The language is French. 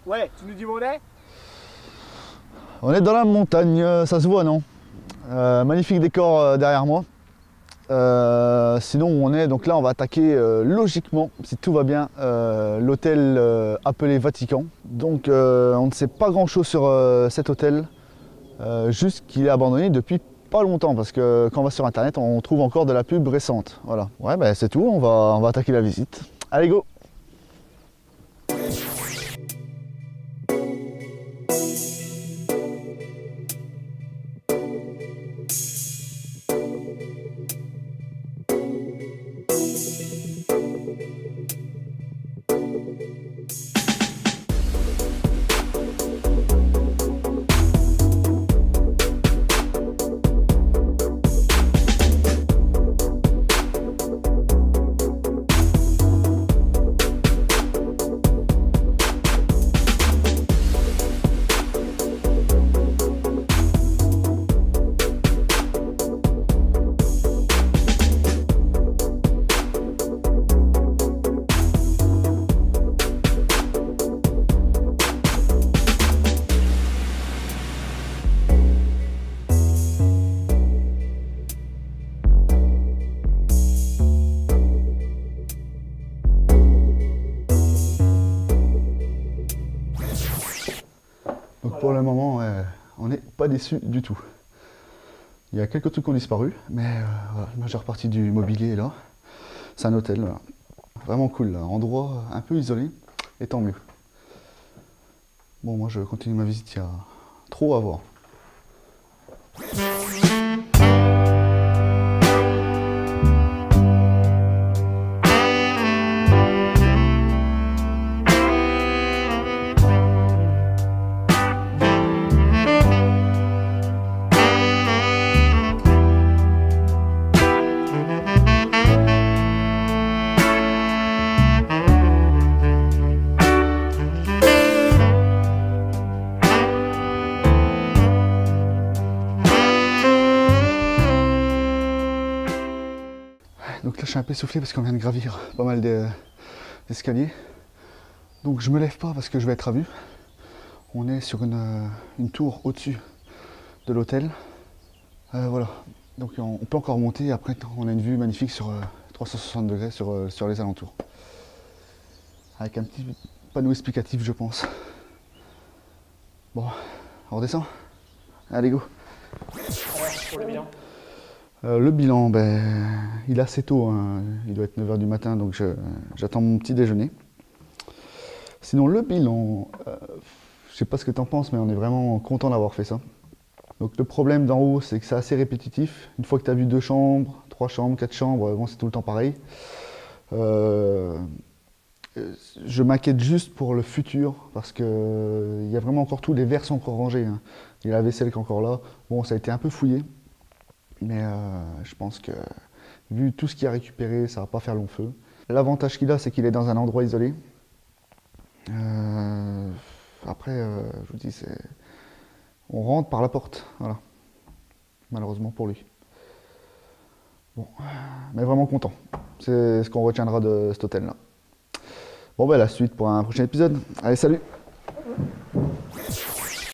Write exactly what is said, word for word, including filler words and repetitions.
Ouais, tu nous dis où on est? On est dans la montagne, ça se voit non? euh, Magnifique décor euh, derrière moi. Euh, sinon où on est, donc là on va attaquer euh, logiquement, si tout va bien, euh, l'hôtel euh, appelé Vatican. Donc euh, on ne sait pas grand chose sur euh, cet hôtel, euh, juste qu'il est abandonné depuis pas longtemps, parce que quand on va sur internet on trouve encore de la pub récente. Voilà, ouais bah c'est tout, on va, on va attaquer la visite. Allez go! Donc pour le moment, ouais, on n'est pas déçu du tout. Il y a quelques trucs qui ont disparu, mais euh, voilà, la majeure partie du mobilier est là. C'est un hôtel, là. Vraiment cool, là. Endroit un peu isolé, et tant mieux. Bon, moi je continue ma visite, il y a trop à voir. Donc là je suis un peu essoufflé parce qu'on vient de gravir pas mal d'escaliers. Donc je me lève pas parce que je vais être à vue. On est sur une, une tour au-dessus de l'hôtel. Euh, voilà, donc on, on peut encore monter. Après on a une vue magnifique sur euh, trois cent soixante degrés sur, euh, sur les alentours. Avec un petit panneau explicatif je pense. Bon, on redescend. Allez go. Pour le bilan. Euh, le bilan, ben, il est assez tôt, hein. Il doit être neuf heures du matin, donc j'attends mon petit déjeuner. Sinon, le bilan, euh, je sais pas ce que tu en penses, mais on est vraiment content d'avoir fait ça. Donc le problème d'en haut, c'est que c'est assez répétitif. Une fois que tu as vu deux chambres, trois chambres, quatre chambres, bon, c'est tout le temps pareil. Euh, je m'inquiète juste pour le futur, parce qu'il euh, y a vraiment encore tout, les verres sont encore rangés, hein. Il y a la vaisselle qui est encore là. Bon, ça a été un peu fouillé. Mais euh, je pense que, vu tout ce qu'il a récupéré, ça ne va pas faire long feu. L'avantage qu'il a, c'est qu'il est dans un endroit isolé. Euh, après, euh, je vous dis, c'est... on rentre par la porte, voilà. Malheureusement pour lui. Bon, mais vraiment content. C'est ce qu'on retiendra de cet hôtel-là. Bon, ben la suite pour un prochain épisode. Allez, salut!